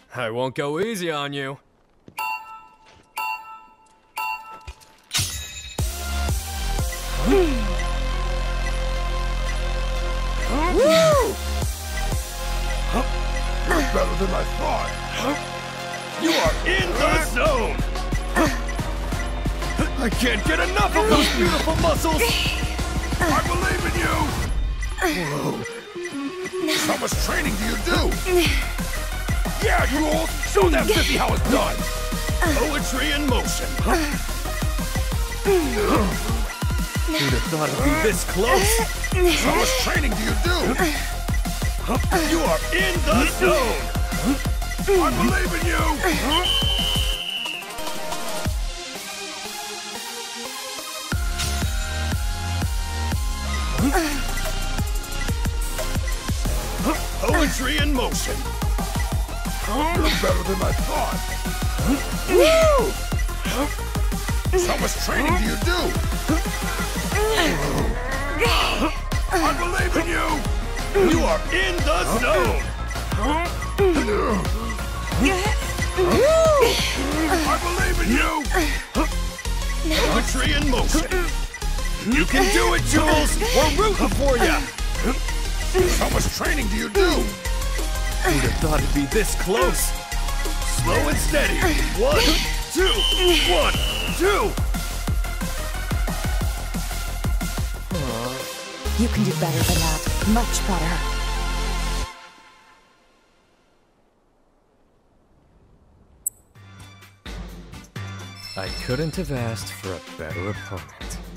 I won't go easy on you. Woo! You're better than I thought. You are in the zone! I can't get enough of those beautiful muscles! I believe in you! Whoa. How much training do you do? Yeah, Jules! Show that Biffy how it's done! Poetry in motion! Who'd have thought it'd be this close? How much training do you do? You are in the zone! I believe in you! Poetry in motion! You're better than I thought! How much training do you do? I believe in you! You are in the zone! I believe in you! Poetry in motion! You can do it, Jules! We're rooting for you! How much training do you do? Who'd have thought it'd be this close? Slow and steady. 1, 2, 1, 2. You can do better than that. Much better. I couldn't have asked for a better opponent.